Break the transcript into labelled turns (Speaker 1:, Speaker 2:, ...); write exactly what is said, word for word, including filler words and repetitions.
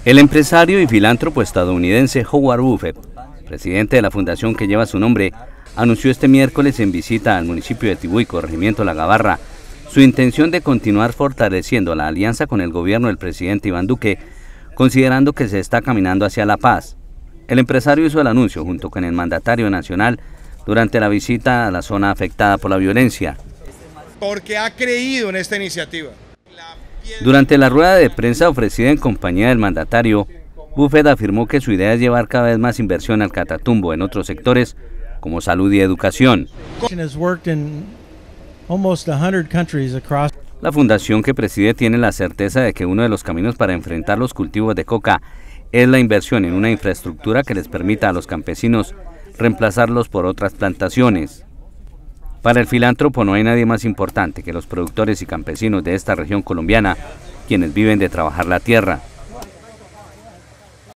Speaker 1: El empresario y filántropo estadounidense Howard Buffett, presidente de la fundación que lleva su nombre, anunció este miércoles en visita al municipio de Tibú y corregimiento La Gabarra su intención de continuar fortaleciendo la alianza con el gobierno del presidente Iván Duque, considerando que se está caminando hacia la paz. El empresario hizo el anuncio junto con el mandatario nacional durante la visita a la zona afectada por la violencia.
Speaker 2: Porque ha creído en esta iniciativa.
Speaker 1: Durante la rueda de prensa ofrecida en compañía del mandatario, Buffett afirmó que su idea es llevar cada vez más inversión al Catatumbo en otros sectores como salud y educación. La fundación que preside tiene la certeza de que uno de los caminos para enfrentar los cultivos de coca es la inversión en una infraestructura que les permita a los campesinos reemplazarlos por otras plantaciones. Para el filántropo no hay nadie más importante que los productores y campesinos de esta región colombiana, quienes viven de trabajar la tierra.